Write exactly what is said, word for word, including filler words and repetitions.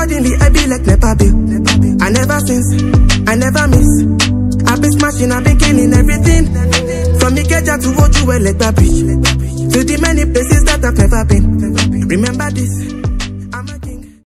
Suddenly I be like Nepa Bill. I never since, I never miss. I been smashing, I been killing everything. From Ikeja to Ojuwe, like Babi, to the many places that I've never been. Remember this.